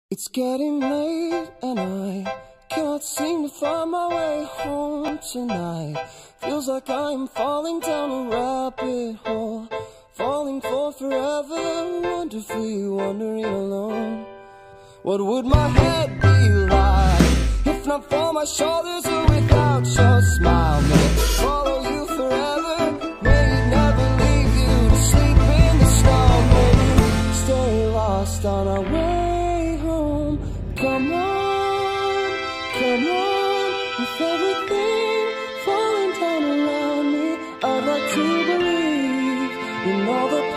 It's getting late and I cannot seem to find my way home tonight. Feels like I'm falling down a rabbit hole, falling for forever, wonderfully wandering alone. What would my head be like if not for my shoulders or without your smile? May it follow you forever, may it never leave you to sleep in the snow. May we stay lost on our way home. Come on, with everything falling down around me, I'd like to believe in all the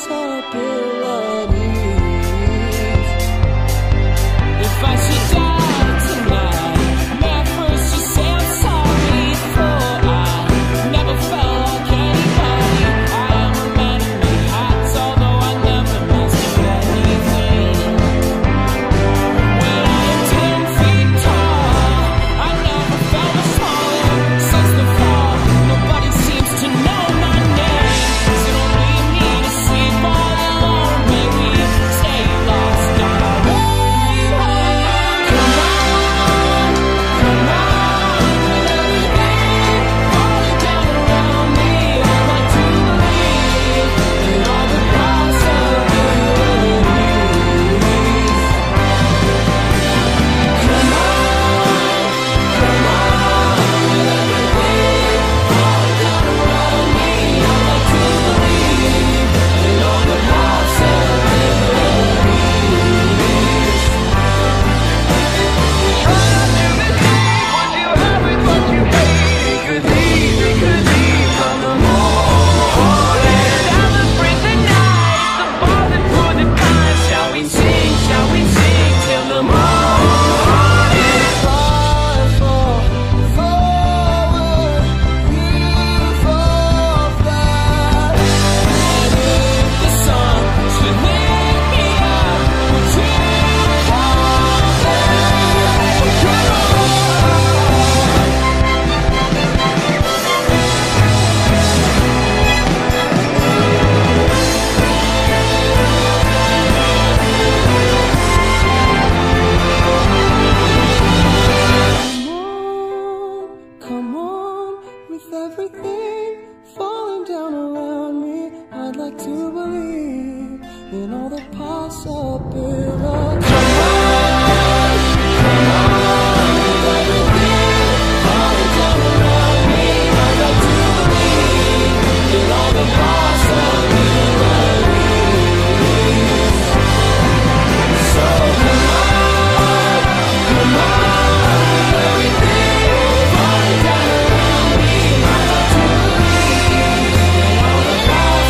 possibilities. If I should die tonight, may I first just say I'm sorry, for I never felt like anybody. I am a man in many hats, although I never mastered anything. When I am 10 feet tall, I never felt much smaller since the fall. Nobody seems to know my name, so don't leave me to sleep all alone. May we stay lost on our way home. Come on, with everything falling down around me, I'd like to believe in all the possibilities. Come on, with everything falling down around me, I'd like to believe in all the possibilities. Come on, with everything falling down around me, I'd like to believe in all the possibilities. Come on, with everything falling down around me, I'd like to believe in all the possibilities. So come on, with everything falling down around me, I'd like to believe in all the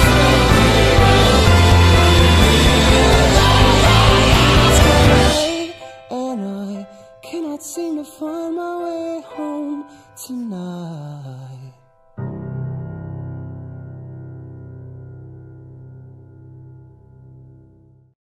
possibilities. And I cannot seem to find my way home tonight.